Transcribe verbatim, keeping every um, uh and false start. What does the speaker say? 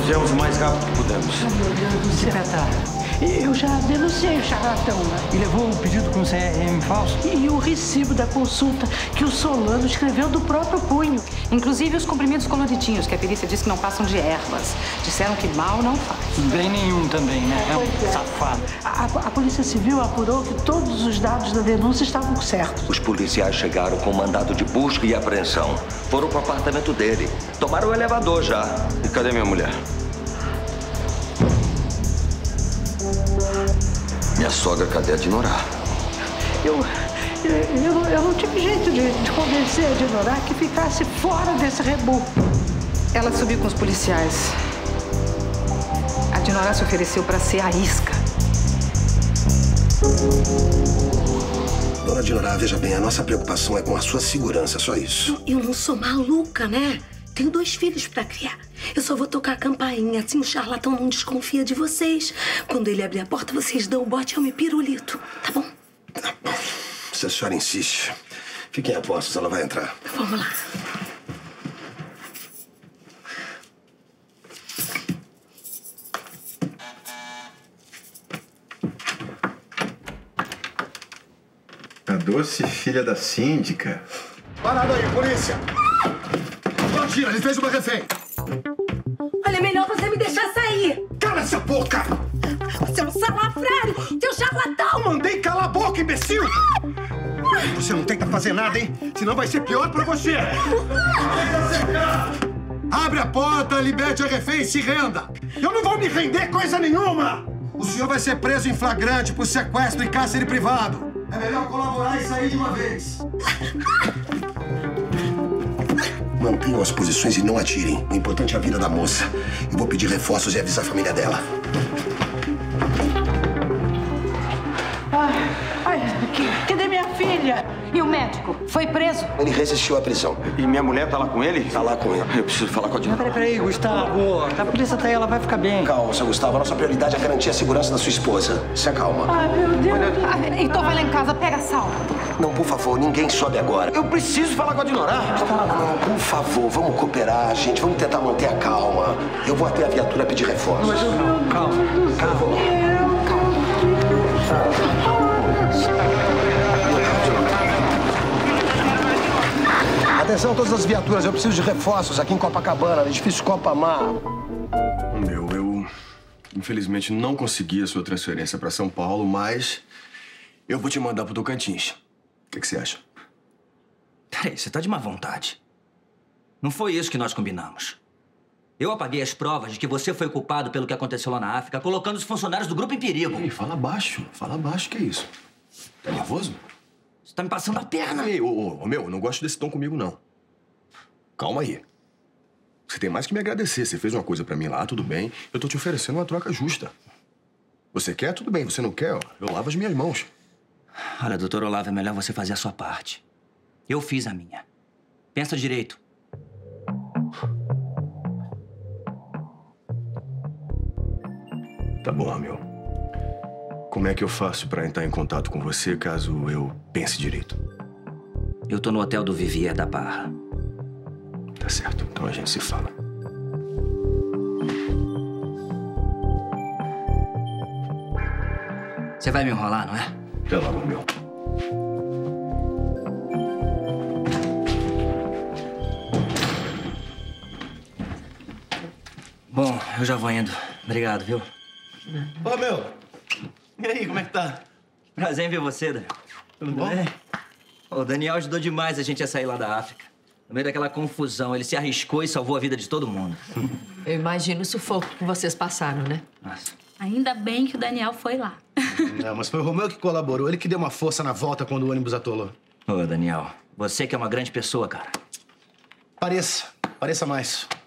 fizemos o mais rápido que pudemos. Ai, meu Deus do céu. Eu já denunciei o charlatão, né? E levou o pedido com C R M falso? E o recibo da consulta que o Solano escreveu do próprio punho. Inclusive os comprimidos coloridinhos, que a perícia disse que não passam de ervas. Disseram que mal não faz. Bem nenhum também, né? É um Pois é. safado. A, a Polícia Civil apurou que todos os dados da denúncia estavam certos. Os policiais chegaram com mandado de busca e apreensão. Foram pro apartamento dele. Tomaram o elevador já. E cadê minha mulher? Minha sogra, cadê a Dinorá? Eu, eu, eu, não- eu não tive jeito de, de convencer a Dinorá que ficasse fora desse rebu. Ela subiu com os policiais. A Dinorá se ofereceu para ser a isca. Dona Dinorá, veja bem, a nossa preocupação é com a sua segurança, só isso. Eu não sou maluca, né? Tenho dois filhos pra criar. Eu só vou tocar a campainha, assim o charlatão não desconfia de vocês. Quando ele abrir a porta, vocês dão o bote ao meu pirulito, tá bom? Se a senhora insiste, fiquem a postos, ela vai entrar. Vamos lá. A doce filha da síndica. Parado aí, polícia! Não tira, ele fez uma refém! Olha, melhor você me deixar sair. Cala essa boca! Você é um salafrário, seu charlatão. Mandei calar a boca, imbecil! Você não tenta fazer nada, hein? Senão vai ser pior pra você! Abre a porta, liberte a refém e se renda! Eu não vou me render coisa nenhuma! O senhor vai ser preso em flagrante por sequestro e cárcere privado. É melhor colaborar e sair de uma vez. Mantenham as posições e não atirem. O importante é a vida da moça. Eu vou pedir reforços e avisar a família dela. Ai, ai, que- cadê minha filha? E o médico? Foi preso? Ele resistiu à prisão. E minha mulher tá lá com ele? Tá lá com ele. Eu preciso falar com a Dinorá. Peraí, peraí, Gustavo. A polícia tá aí, ela vai ficar bem. Calma, seu Gustavo. A nossa prioridade é garantir a segurança da sua esposa. Se acalma. Ai, meu Deus. Ah, Heitor, vai lá em casa, pega a sal. Não, por favor, ninguém sobe agora. Eu preciso falar com a Dinorá. Não, por favor, vamos cooperar, gente. Vamos tentar manter a calma. Eu vou até a viatura pedir reforços. Calma, calma. Atenção, todas as viaturas. Eu preciso de reforços aqui em Copacabana, no edifício Copamar. Meu, eu infelizmente não consegui a sua transferência pra São Paulo, mas eu vou te mandar pro Tocantins. O que que você acha? Peraí, você tá de má vontade. Não foi isso que nós combinamos. Eu apaguei as provas de que você foi culpado pelo que aconteceu lá na África, colocando os funcionários do grupo em perigo. Ei, fala baixo, fala baixo, que é isso? Tá nervoso? Você tá me passando a perna. Ei, ô, ô, ô, meu, eu não gosto desse tom comigo, não. Calma aí. Você tem mais que me agradecer. Você fez uma coisa pra mim lá, tudo bem. Eu tô te oferecendo uma troca justa. Você quer? Tudo bem. Você não quer? Ó, eu lavo as minhas mãos. Olha, doutor Olavo, é melhor você fazer a sua parte. Eu fiz a minha. Pensa direito. Tá bom, meu. Como é que eu faço pra entrar em contato com você caso eu pense direito? Eu tô no hotel do Vivier da Barra. Tá certo. Então a gente se fala. Você vai me enrolar, não é? Até logo, meu. Bom, eu já vou indo. Obrigado, viu? Ô, meu. E aí, como é que tá? Prazer em ver você, Daniel. Tudo bom? O Daniel ajudou demais a gente a sair lá da África. No meio daquela confusão, ele se arriscou e salvou a vida de todo mundo. Eu imagino o sufoco que vocês passaram, né? Nossa. Ainda bem que o Daniel foi lá. Não, mas foi o Romeu que colaborou. Ele que deu uma força na volta quando o ônibus atolou. Ô, Daniel, você que é uma grande pessoa, cara. Pareça. Pareça mais.